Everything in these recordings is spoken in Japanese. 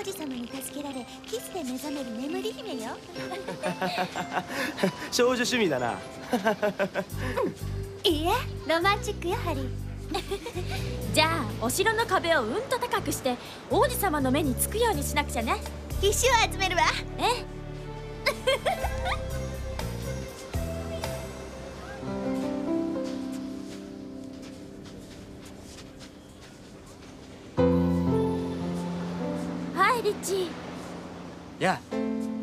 子様に助けられキスで目覚める眠り姫よ。 少女趣味だな。 いいえ、ロマンチックよハリー。 じゃあお城の壁をうんと高くして王子様の目につくようにしなくちゃね。 石を集めるわ。 ええ。はいリッチー。 やあ。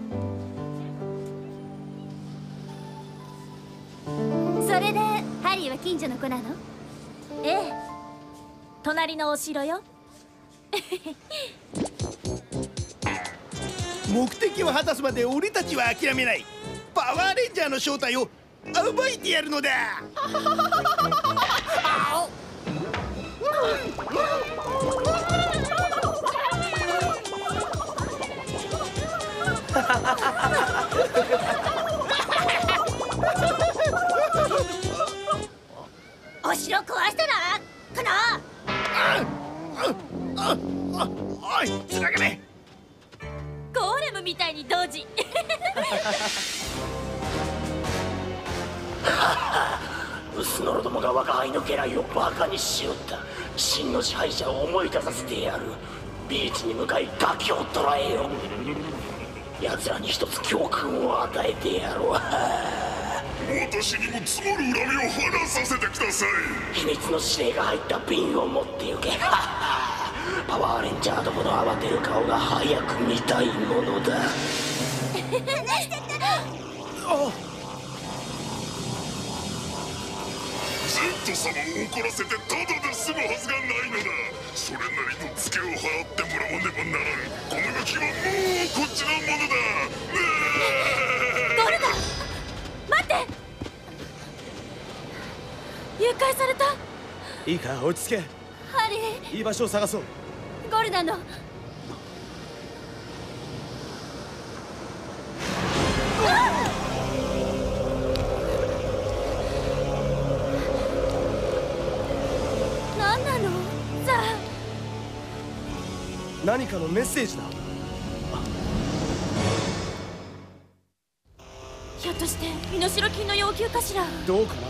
それでハリーは近所の子なの？ ええ、隣のお城よ。 目的を果たすまで俺たちは諦めない。パワーレンジャーの正体を暴いてやるのだ。 お城壊したらかな。 おい、つながれ。 ゴーレムみたいに同時。 ウスノロどもが我が輩の家来をバカにしよった。真の支配者を思い出させてやる。ビーチに向かいガキを捕らえよう。奴らに一つ教訓を与えてやろう。 私にも積もる恨みを晴らさせてください。 秘密の指令が入った瓶を持って行け。パワーレンジャーどもの慌てる顔が早く見たいものだ。 ゼット様を怒らせてただで済むはずがないのだ。それなりのツケを払ってもらわねばならん。このガキはもうこっちのものだ。 ゴルダ、待って。誘拐された。 いいか、落ち着け。 ハリー、 いい場所を探そう。 ゴルダの何なのさあ。 何かのメッセージだ。 ひょっとして身代金の要求かしら。 どうかな。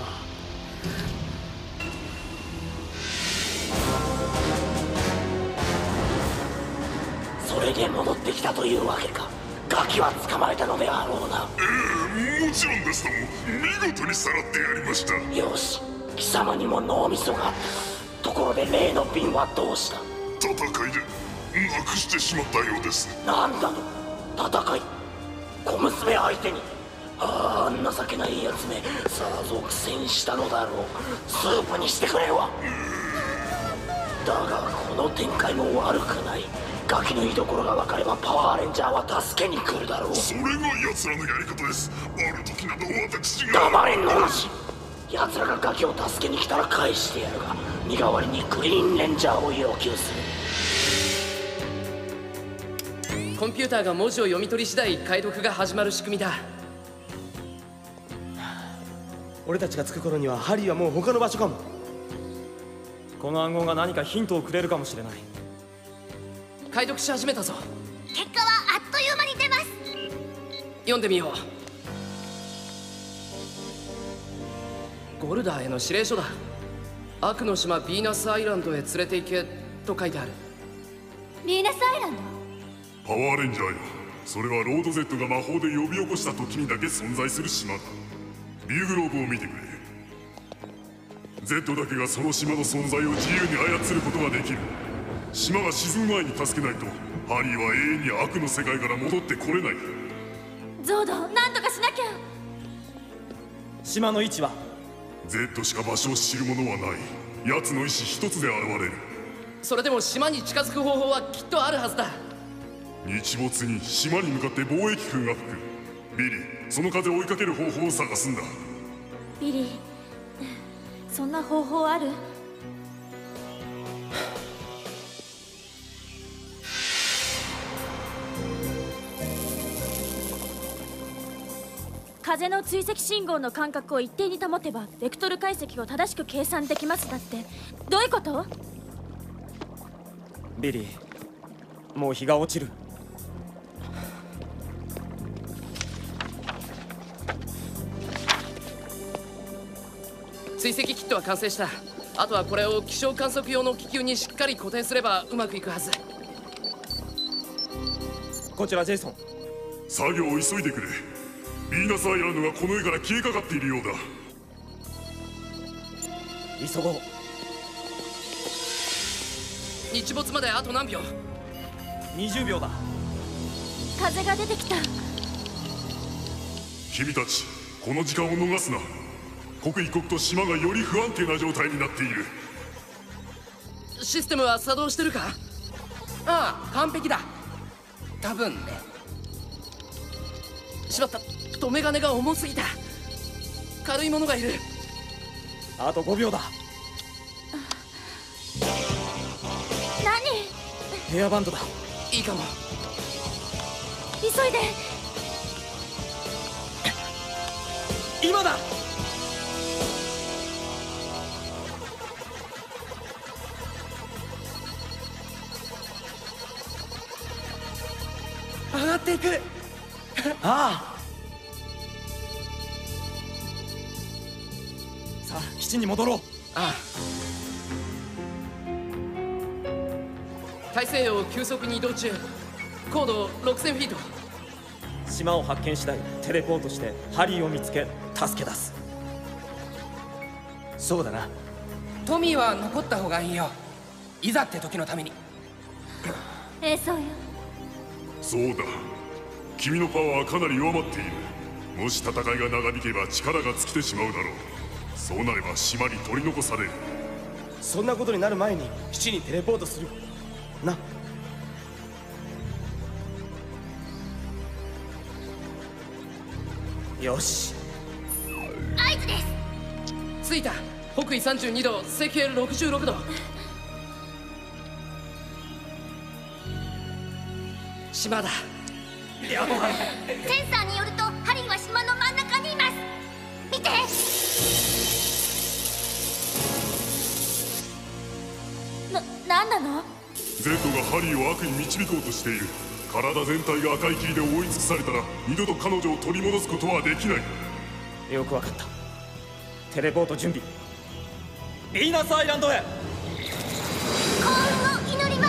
それで戻ってきたというわけか。ガキは捕まえたのであろうな。 もちろんですとも。見事にさらってやりました。 よし、貴様にも脳みそがあったか。ところで例の瓶はどうした？ 戦いでなくしてしまったようです。 なんだと？戦い？小娘相手に？ああ、情けないやつめ。さぞ苦戦したのだろう。スープにしてくれるわ。だがこの展開も悪くない。ガキの居所が分かればパワーレンジャーは助けに来るだろう。 それが奴らのやり方です。ある時など私が。 黙れ野なし。奴らがガキを助けに来たら返してやるが、身代わりにグリーンレンジャーを要求する。 コンピューターが文字を読み取り次第解読が始まる仕組みだ。 俺たちが着く頃にはハリーはもう他の場所かも。 この暗号が何かヒントをくれるかもしれない。 解読し始めたぞ。 結果はあっという間に出ます。 読んでみよう。ゴルダーへの指令書だ。悪の島ヴィーナスアイランドへ連れて行けと書いてある。 ヴィーナスアイランド？ パワーレンジャーよ、それはロード Z が魔法で呼び起こした時にだけ存在する島だ。ビューグローブを見てくれ。 Z だけがその島の存在を自由に操ることができる。島が沈む前に助けないとハリーは永遠に悪の世界から戻ってこれない。 ゾード、なんとかしなきゃ。 島の位置は？ Z しか場所を知る者はない。奴の意志一つで現れる。 それでも島に近づく方法はきっとあるはずだ。 日没に島に向かって貿易風が吹く。ビリー、その風を追いかける方法を探すんだ。 ビリー、そんな方法ある？風の追跡信号の間隔を一定に保てばベクトル解析を正しく計算できますだって。どういうこと？ ビリー、もう日が落ちる。 追跡キットは完成した。あとはこれを気象観測用の気球にしっかり固定すればうまくいくはず。 こちらジェイソン。 作業を急いでくれ。ヴィーナスアイランドがこの世から消えかかっているようだ。 急ごう。 日没まであと何秒 ？20秒だ。 風が出てきた。 君たち、この時間を逃すな。刻一刻と島がより不安定な状態になっている。 システムは作動してるか？ ああ、完璧だ。多分ね。 しまった、留め金が重すぎた。軽いものがいる。 あと5秒だ。 何？ ヘアバンドだ。 いいかも。 急いで。 今だ。 上がっていく。 ああ。さあ基地に戻ろう。 ああ。大西洋を急速に移動中。高度6000フィート。 島を発見次第テレポートしてハリーを見つけ助け出す。 そうだな。 トミーは残った方がいいよ。いざって時のために。 そうよ。 そうだ。君のパワーはかなり弱まっている。もし戦いが長引けば力が尽きてしまうだろう。そうなれば島に取り残される。 そんなことになる前に基地にテレポートするな。よし。 合図です。 着いた。北緯32度、赤兵66度。島だ。やばい。 センサーによるとハリーは島の真ん中にいます。見て。 なんなの？ Z がハリーを悪に導こうとしている。体全体が赤い霧で覆い尽くされたら二度と彼女を取り戻すことはできない。 よくわかった。テレポート準備。ヴィーナスアイランドへ。 幸運を祈ります。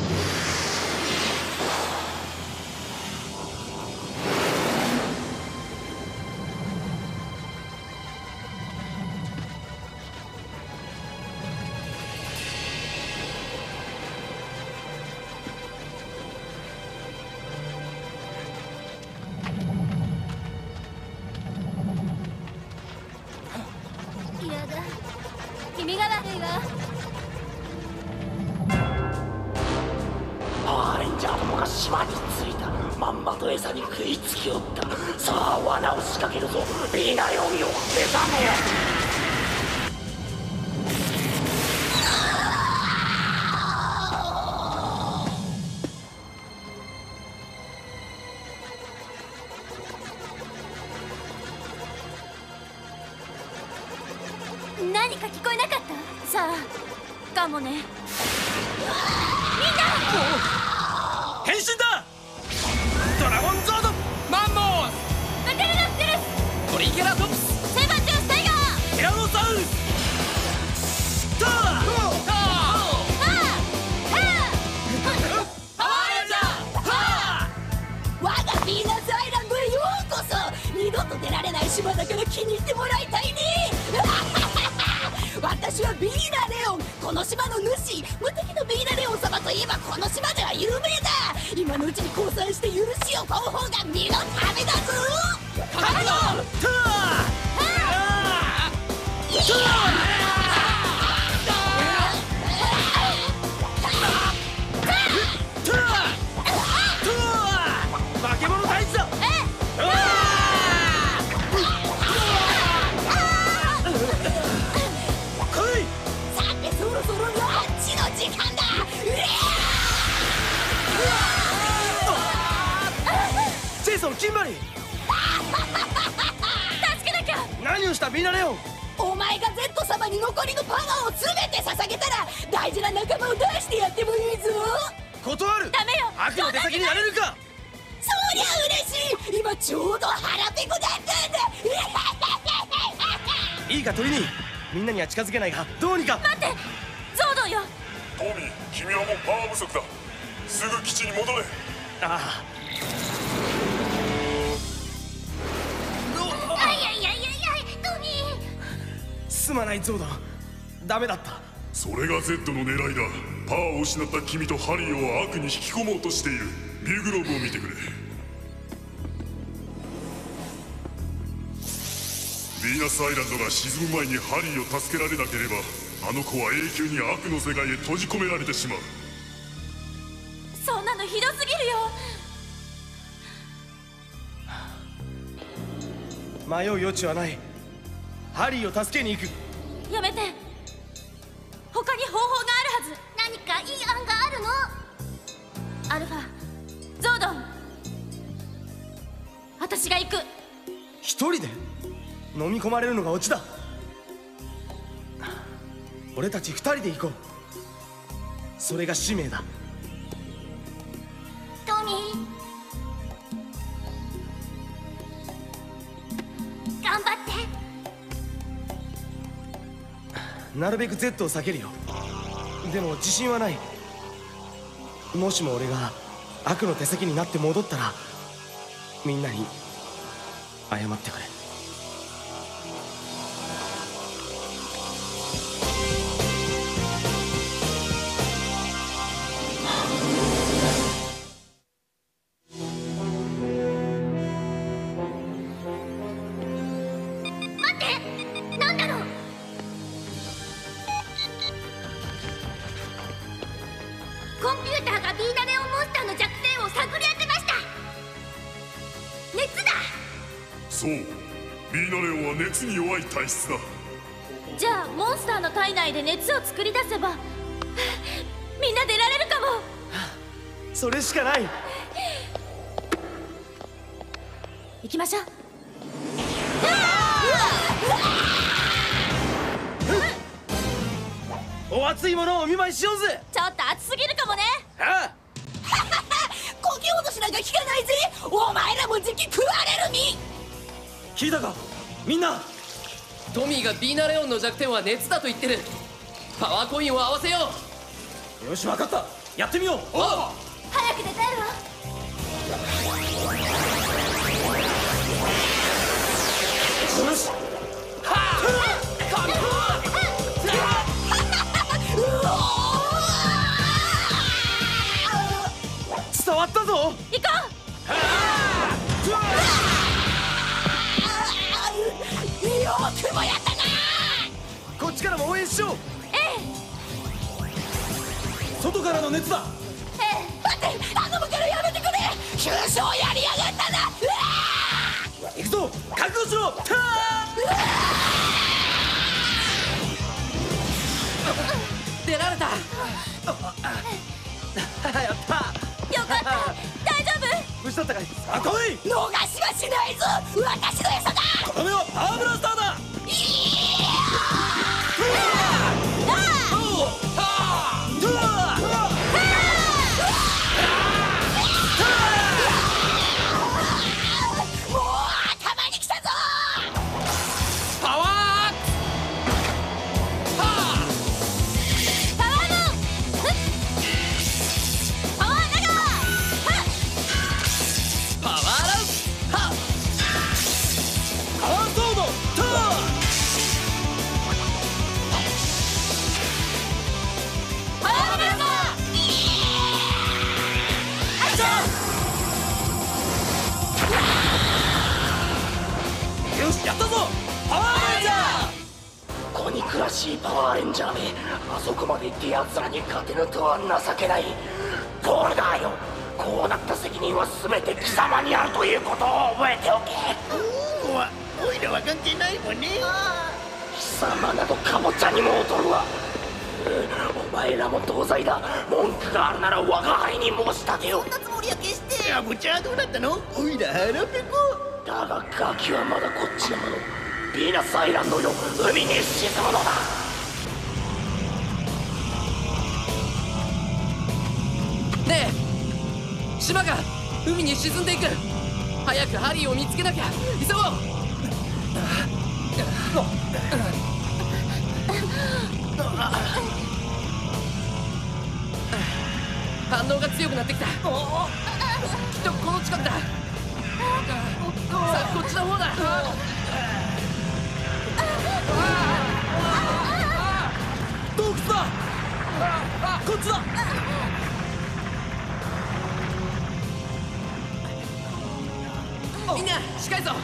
やだ、君が悪いわ。 パワーレンジャーどもが島に着いた。まんまと餌に食いつきおった。さあ罠を仕掛けるぞ。ビーナ容疑を目覚め。 何か聞こえなかった？さあ、かもね。みんな！ 変身だ！ドラゴンゾード！ マンモーウテルノステルス！ ストリケラトプスセバチュスタイガー！ ティラノサウルス！ター！ パワーレンジャーパ我がヴィーナスアイランドへようこそ。二度と出られない島だから気に入ってもらいたいね。私はビーナ・レオン、この島の主。無敵のビーナ・レオン様といえばこの島では有名だ。今のうちに降参して許しを請う方が身のためだぞ。 覚悟。 化け物退治だ！ さてそろそろランチの時間だ。 ジェイソン、キンバリー。 助けなきゃ！ 何をしたビーナレオン。 お前が Z 様に残りのパワーを全て捧げたら大事な仲間を出してやってもいいぞ。 断る。 ダメよ！ 悪の出先になれるか。 そりゃ嬉しい。今ちょうど腹ペコだったんだ。 いいかトリニー、 みんなには近づけないがどうにか。 待って、ゾードンよ。 トミー、君はもうパワー不足だ。すぐ基地に戻れ。 ああ。 トミー。 すまないゾードン、ダメだった。 それが Z の狙いだ。パワーを失った君とハリーを悪に引き込もうとしている。ビューグローブを見てくれ。ヴィーナスアイランドが沈む前にハリーを助けられなければ、あの子は永久に悪の世界へ閉じ込められてしまう。 そんなのひどすぎるよ。 迷う余地はない。ハリーを助けに行く。 やめて、他に方法があるはず。 何かいい案があるの？ アルファ、ゾードン、私が行く。 一人で飲み込まれるのがオチだ。俺たち二人で行こう。それが使命だ。 トミー、頑張って。 なるべく Z を避けるよ。でも自信はない。もしも俺が悪の手先になって戻ったら、みんなに謝ってくれ。 待って、なんだろう。コンピューターがビーナレオンモンスターの弱点を探り当てました。熱だ。 そう、ビーナレオンは熱に弱い体質だ。 じゃあモンスターの体内で熱を作り出せばみんな出られるかも。 それしかない。 行きましょう。 お熱いものをお見舞いしようぜ。 ちょっと熱すぎるかもね。 ああ、 こき落としなんか効かないぜ。お前らもじき食われるに。 聞いたかみんな。 トミーがビーナレオンの弱点は熱だと言ってる。パワーコインを合わせよう。 よし、分かった。やってみよう。 おう、 早く出たいわ。 よし。伝わったぞ。 行こよくもやったな。 こっちからも応援しよう。 う。 外からの熱だ。 待って、頼むからやめてくれ。急所をやりやがったな。 行くぞ、覚悟しろ。 出られた。 やった。 よかった。大丈夫？ 無事だったかい。さあ来い。 逃しはしないぞ。私の餌だ。 とどめはパワーブラスターだ。 もう頭に来たぞ。 パワーパワーモン。パワーナガー。 パワーラウンはっパワーソード。 パワーブラザよし、やったぞ。パワーレンジャ子憎らしいパワーレンジャーめ、あそこまで行って奴らに勝てぬとは情けない。ゴールダーよ、こうなった責任は全て貴様にあるということを覚えておけ。 おいらは関係ないもんね。 貴様などカボチャにも劣るわ。お前らも同罪だ。文句があるなら我が輩に申し立てよ。 そんなつもりやけして。 カボチャはどうなったの？おいら腹ペコ。 だがガキはまだこっちのもの。ヴィーナスアイランドよ、海に沈むのだ。 ねえ、島が海に沈んでいく。早くハリーを見つけなきゃ。急ごう。 反応が強くなってきた。きっとこの近くだ。さあこっちの方だ。洞窟だ。こっちだ。みんな近いぞ。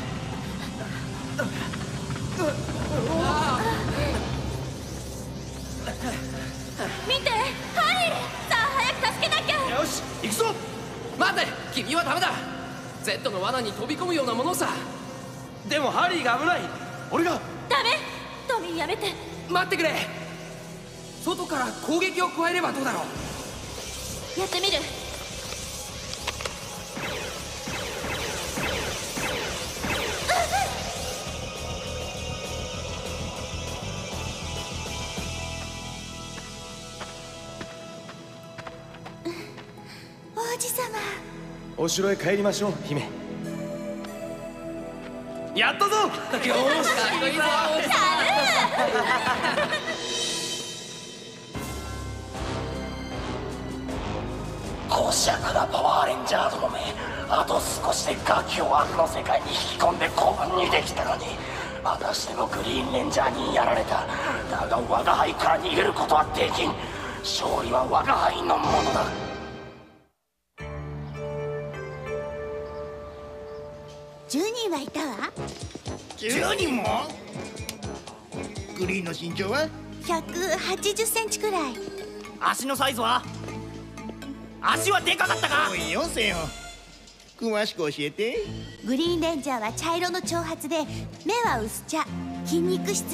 見て、ハリー。さあ早く助けなきゃ。 よし行くぞ。 待て、君はダメだ。 Z の罠に飛び込むようなものさ。 でもハリーが危ない。俺が。 ダメ。トミーやめて。 待ってくれ。外から攻撃を加えればどうだろう。 やってみる。 王子様。 お城へ帰りましょう姫。やったぞ。よし、かっこいいぞ。 小尺なパワーレンジャーどもめ、あと少しでガキを悪の世界に引き込んで古文にできたのに、またしてもグリーンレンジャーにやられた。だが我が輩から逃げることはできん。勝利は我が輩のものだ。 10人はいたわ。 10人も？グリーンの身長は 180センチくらい。 足のサイズは？足はでかかったか？ おいよせよ、詳しく教えて。 グリーンレンジャーは茶色の長髪で、目は薄茶、筋肉質。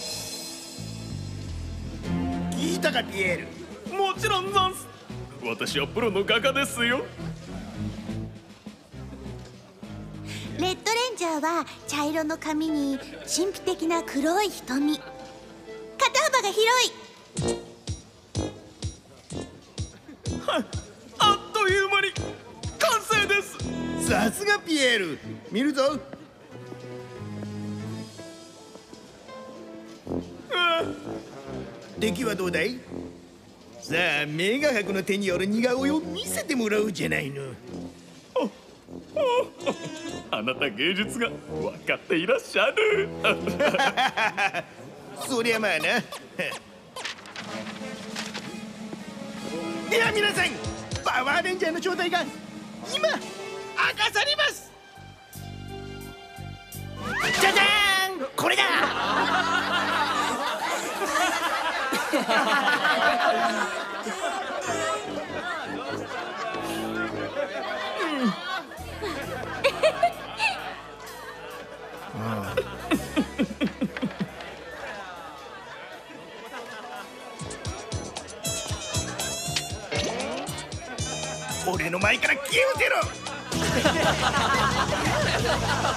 聞いたかピエール。 もちろんざんす。私はプロの画家ですよ。 レッドレンジャーは茶色の髪に神秘的な黒い瞳。肩幅が広い。 あっという間に完成です。 さすがピエール。見るぞ。敵はどうだい？さあ名画伯の手による似顔絵を見せてもらうじゃないの。 あなた芸術が分かっていらっしゃる。 そりゃまあな。では皆さん、パワーレンジャーの正体が今明かされます。じゃじゃーん、これだ。俺の前から消え失せろ。